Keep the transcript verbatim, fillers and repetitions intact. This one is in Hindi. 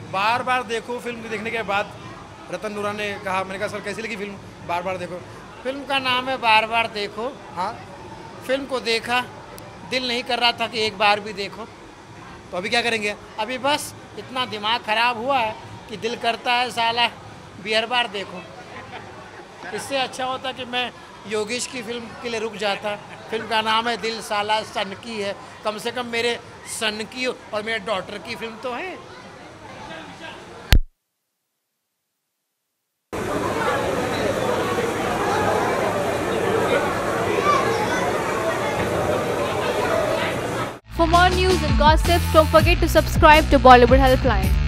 बार बार देखो फिल्म देखने के बाद रतन नूरा ने कहा, मैंने कहा सर कैसी लगी फिल्म? बार बार देखो। फिल्म का नाम है बार बार देखो। हाँ, फिल्म को देखा, दिल नहीं कर रहा था कि एक बार भी देखो। तो अभी क्या करेंगे? अभी बस इतना दिमाग खराब हुआ है कि दिल करता है साला बियर बार देखो। इससे अच्छा होता कि मैं योगेश की फिल्म के लिए रुक जाता। फिल्म का नाम है दिल साला सन की है, कम से कम मेरे सन की और मेरे डॉटर की फिल्म तो है। For more news and gossip, don't forget to subscribe to Bollywood Helpline.